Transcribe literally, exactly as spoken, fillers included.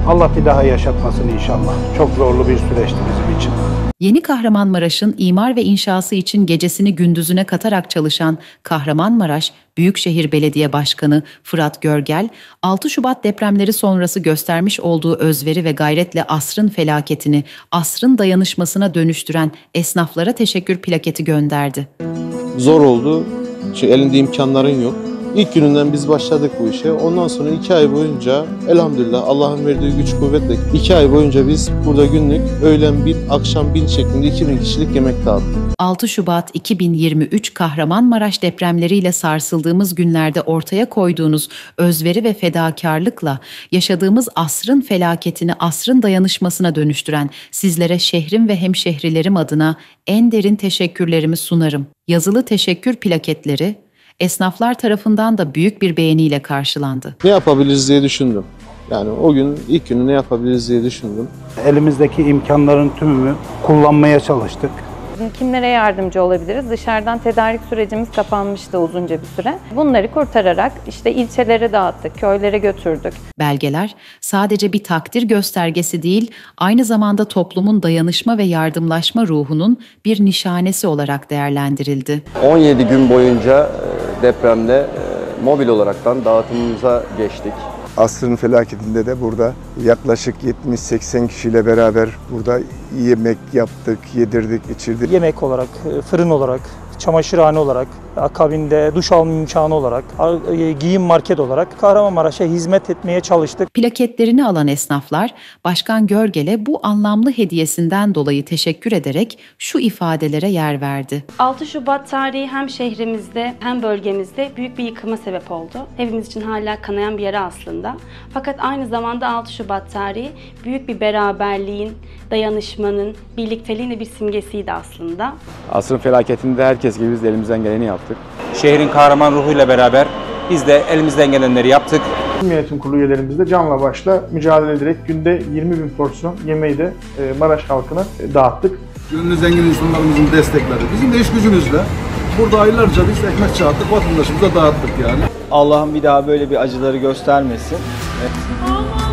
Allah bir daha yaşatmasın inşallah. Çok zorlu bir süreçti bizim için. Yeni Kahramanmaraş'ın imar ve inşası için gecesini gündüzüne katarak çalışan Kahramanmaraş Büyükşehir Belediye Başkanı Fırat Görgel, altı Şubat depremleri sonrası göstermiş olduğu özveri ve gayretle asrın felaketini, asrın dayanışmasına dönüştüren esnaflara teşekkür plaketi gönderdi. Zor oldu çünkü elinde imkanların yok. İlk gününden biz başladık bu işe. Ondan sonra iki ay boyunca elhamdülillah Allah'ın verdiği güç kuvvetle iki ay boyunca biz burada günlük öğlen bin, akşam bin şeklinde iki bin kişilik yemek dağıttık. altı Şubat iki bin yirmi üç Kahramanmaraş depremleriyle sarsıldığımız günlerde ortaya koyduğunuz özveri ve fedakarlıkla yaşadığımız asrın felaketini asrın dayanışmasına dönüştüren sizlere şehrim ve hemşehrilerim adına en derin teşekkürlerimi sunarım. Yazılı teşekkür plaketleri esnaflar tarafından da büyük bir beğeniyle karşılandı. Ne yapabiliriz diye düşündüm. Yani o gün ilk günü ne yapabiliriz diye düşündüm. Elimizdeki imkanların tümünü kullanmaya çalıştık. Kimlere yardımcı olabiliriz? Dışarıdan tedarik sürecimiz kapanmıştı uzunca bir süre. Bunları kurtararak işte ilçelere dağıttık, köylere götürdük. Belgeler sadece bir takdir göstergesi değil, aynı zamanda toplumun dayanışma ve yardımlaşma ruhunun bir nişanesi olarak değerlendirildi. on yedi gün boyunca depremde mobil olaraktan dağıtımımıza geçtik. Asrın felaketinde de burada yaklaşık yetmiş seksen kişiyle beraber burada yemek yaptık, yedirdik, içirdik. Yemek olarak, fırın olarak, çamaşırhane olarak, akabinde duş alma imkanı olarak, giyim market olarak Kahramanmaraş'a hizmet etmeye çalıştık. Plaketlerini alan esnaflar, Başkan Görgel'e bu anlamlı hediyesinden dolayı teşekkür ederek şu ifadelere yer verdi. altı Şubat tarihi hem şehrimizde hem bölgemizde büyük bir yıkıma sebep oldu. Hepimiz için hala kanayan bir yara aslında. Fakat aynı zamanda altı Şubat tarihi büyük bir beraberliğin, dayanışmanın, birlikteliğin de bir simgesiydi aslında. Asrın felaketinde herkes gibi biz de elimizden geleni yaptık. Şehrin kahraman ruhuyla beraber biz de elimizden gelenleri yaptık. Yönetim kurulu üyelerimiz de canla başla mücadele ederek günde yirmi bin porsiyon yemeği de Maraş halkına dağıttık. Gönlü zengin insanlarımızın destekleri. Bizim de iş gücümüzle burada aylarca biz ekmek çağırdık, vatandaşımıza dağıttık yani. Allah'ım bir daha böyle bir acıları göstermesin. Evet.